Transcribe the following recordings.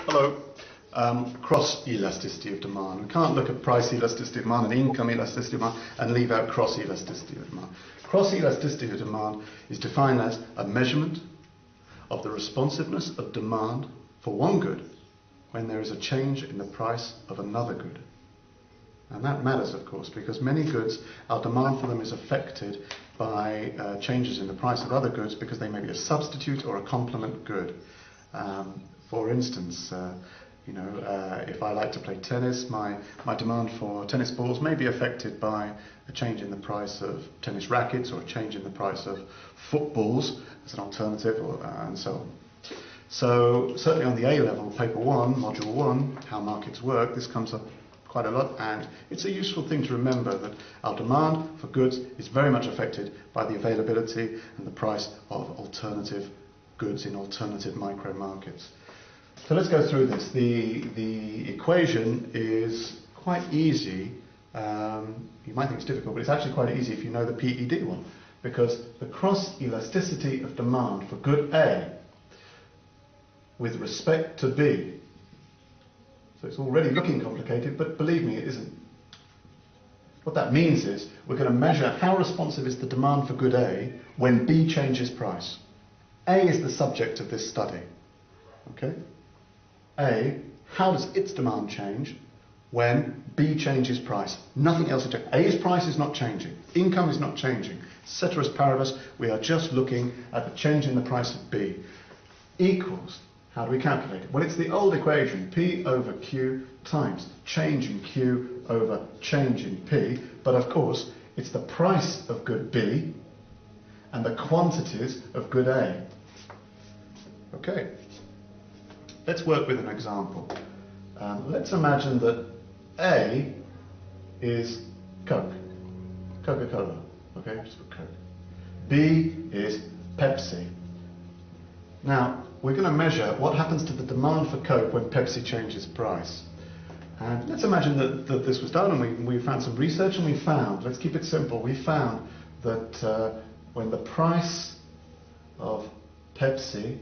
Hello. Cross-elasticity of demand. We can't look at price elasticity of demand and income elasticity of demand and leave out cross-elasticity of demand. Cross-elasticity of demand is defined as a measurement of the responsiveness of demand for one good when there is a change in the price of another good. And that matters, of course, because many goods, our demand for them is affected by changes in the price of other goods because they may be a substitute or a complement good. For instance, if I like to play tennis, my demand for tennis balls may be affected by a change in the price of tennis rackets or a change in the price of footballs as an alternative, and so on. So certainly on the A level, paper 1, module 1, how markets work, this comes up quite a lot, and it's a useful thing to remember that our demand for goods is very much affected by the availability and the price of alternative goods in alternative micro markets. So let's go through this. The equation is quite easy. You might think it's difficult, but it's actually quite easy if you know the PED one, because the cross-elasticity of demand for good A with respect to B. So it's already looking complicated, but believe me, it isn't. What that means is we're going to measure how responsive is the demand for good A when B changes price. A is the subject of this study. Okay? A, how does its demand change when B changes price? Nothing else is changing. A's price is not changing. Income is not changing. Ceteris paribus, we are just looking at the change in the price of B. Equals, how do we calculate it? Well, it's the old equation, P over Q times change in Q over change in P. But of course, it's the price of good B and the quantities of good A. Okay. Let's work with an example. Let's imagine that A is Coke, Coca-Cola, okay, just put Coke. B is Pepsi. Now, we're going to measure what happens to the demand for Coke when Pepsi changes price. And let's imagine that this was done and we found some research and we found, let's keep it simple, we found that when the price of Pepsi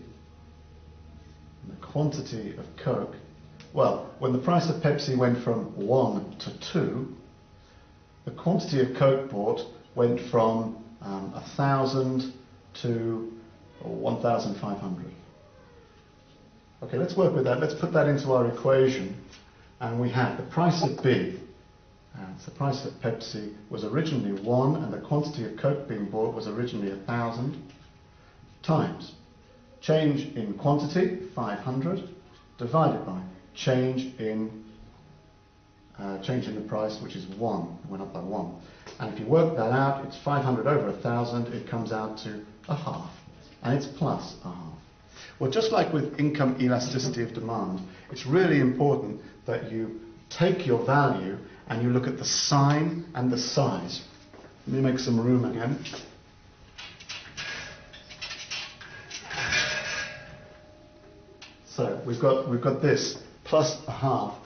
the quantity of Coke, well, when the price of Pepsi went from 1 to 2, the quantity of Coke bought went from 1,000 to 1,500. Okay, let's work with that. Let's put that into our equation. And we have the price of B. So the price of Pepsi was originally 1, and the quantity of Coke being bought was originally 1,000, times change in quantity, 500, divided by change in the price, which is 1. It went up by 1. And if you work that out, it's 500 over 1,000. It comes out to a half. And it's plus a half. Well, just like with income elasticity of demand, it's really important that you take your value and you look at the sign and the size. Let me make some room again. So we've got this plus a half.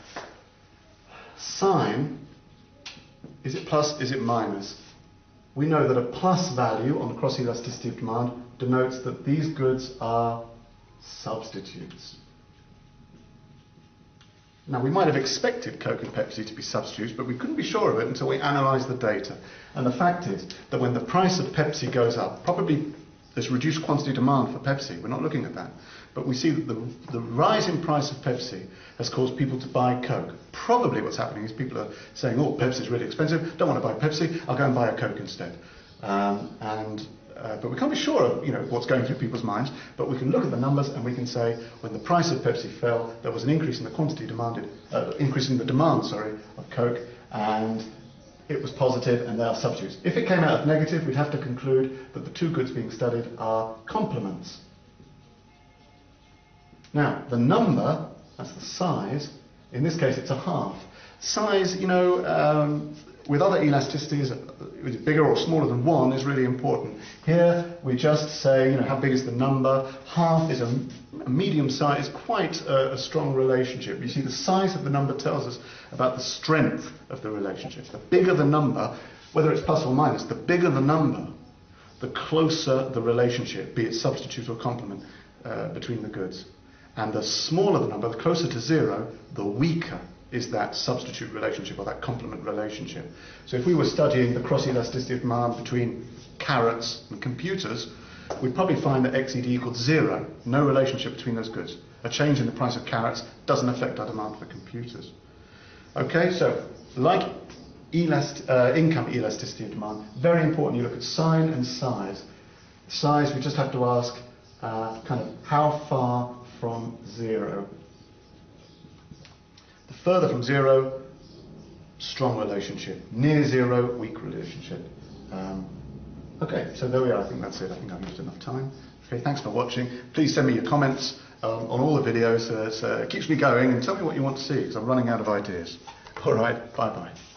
Sign, is it plus, is it minus? We know that a plus value on the cross-elasticity of demand denotes that these goods are substitutes. Now, we might have expected Coke and Pepsi to be substitutes, but we couldn't be sure of it until we analysed the data. And the fact is that when the price of Pepsi goes up, probably there's reduced quantity demand for Pepsi. We're not looking at that. But we see that the rise in price of Pepsi has caused people to buy Coke. Probably what's happening is people are saying, oh, Pepsi's really expensive, don't want to buy Pepsi, I'll go and buy a Coke instead. But we can't be sure of what's going through people's minds, but we can look at the numbers and we can say when the price of Pepsi fell, there was an increase in the quantity demanded, increase in the demand, of Coke, and it was positive and they are substitutes. If it came out as negative, we'd have to conclude that the two goods being studied are complements. Now, the number, that's the size, in this case it's a half. Size, with other elasticities, bigger or smaller than 1 is really important. Here we just say, how big is the number? Half is a medium size, quite a strong relationship. You see, the size of the number tells us about the strength of the relationship. The bigger the number, whether it's plus or minus, the bigger the number, the closer the relationship, be it substitute or complement, between the goods. And the smaller the number, the closer to 0, the weaker is that substitute relationship or that complement relationship. So if we were studying the cross-elasticity of demand between carrots and computers, we'd probably find that XED equals 0, no relationship between those goods. A change in the price of carrots doesn't affect our demand for computers. Okay, so like income elasticity of demand, very important you look at sign and size. Size, we just have to ask kind of how far from 0. The further from 0, strong relationship. Near 0, weak relationship. Okay, so there we are. I think that's it. I think I've used enough time. Okay, thanks for watching. Please send me your comments on all the videos. It keeps me going, and tell me what you want to see, because I'm running out of ideas. All right, bye-bye.